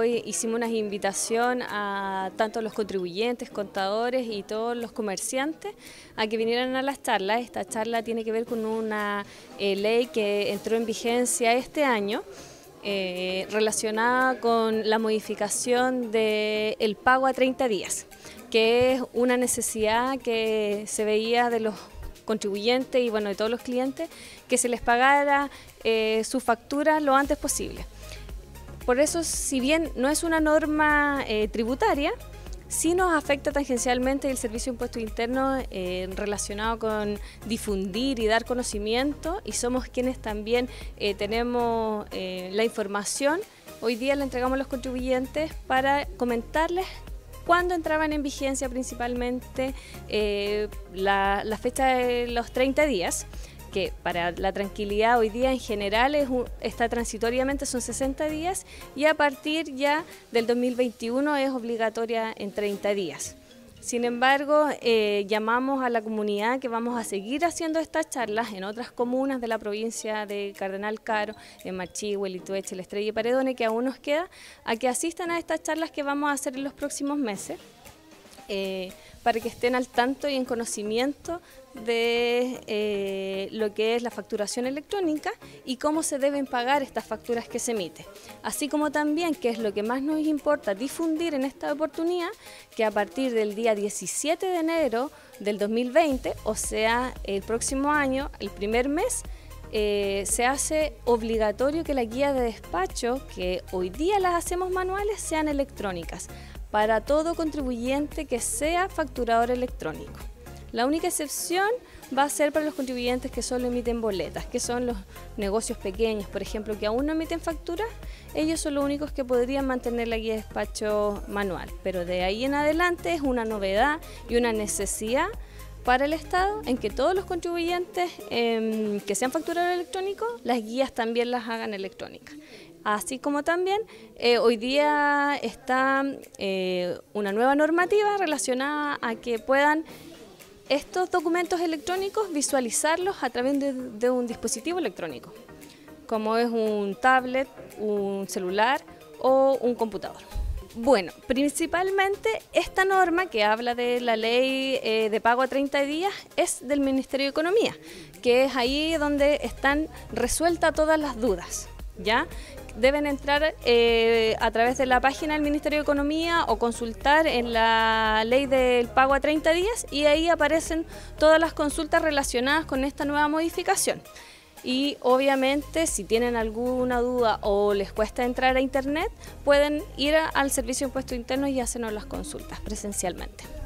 hicimos una invitación a tanto los contribuyentes, contadores y todos los comerciantes a que vinieran a las charlas. Esta charla tiene que ver con una ley que entró en vigencia este año, relacionada con la modificación del pago a 30 días, que es una necesidad que se veía de los contribuyentes y de todos los clientes, que se les pagara su factura lo antes posible. Por eso, si bien no es una norma tributaria, sí nos afecta tangencialmente el Servicio de Impuestos Internos relacionado con difundir y dar conocimiento, y somos quienes también tenemos la información. Hoy día la entregamos a los contribuyentes para comentarles cuándo entraban en vigencia principalmente la fecha de los 30 días, que para la tranquilidad hoy día en general está transitoriamente, son 60 días, y a partir ya del 2021 es obligatoria en 30 días. Sin embargo, llamamos a la comunidad que vamos a seguir haciendo estas charlas en otras comunas de la provincia de Cardenal Caro, en Machihue, Litueche, La Estrella y Paredones, que aún nos queda, a que asistan a estas charlas que vamos a hacer en los próximos meses, para que estén al tanto y en conocimiento de lo que es la facturación electrónica y cómo se deben pagar estas facturas que se emiten. Así como también, que es lo que más nos importa difundir en esta oportunidad, que a partir del día 17 de enero del 2020, o sea, el próximo año, el primer mes, se hace obligatorio que la guía de despacho, que hoy día las hacemos manuales, sean electrónicas, para todo contribuyente que sea facturador electrónico. La única excepción va a ser para los contribuyentes que solo emiten boletas, que son los negocios pequeños, por ejemplo, que aún no emiten facturas. Ellos son los únicos que podrían mantener la guía de despacho manual, pero de ahí en adelante es una novedad y una necesidad para el Estado en que todos los contribuyentes que sean facturadores electrónicos, las guías también las hagan electrónicas. Así como también hoy día está una nueva normativa relacionada a que puedan estos documentos electrónicos visualizarlos a través de un dispositivo electrónico, como es un tablet, un celular o un computador. Bueno, principalmente esta norma que habla de la ley de pago a 30 días es del Ministerio de Economía, que es ahí donde están resueltas todas las dudas, ¿ya? Deben entrar a través de la página del Ministerio de Economía o consultar en la ley del pago a 30 días y ahí aparecen todas las consultas relacionadas con esta nueva modificación. Y obviamente si tienen alguna duda o les cuesta entrar a internet, pueden ir al Servicio de Impuestos Internos y hacernos las consultas presencialmente.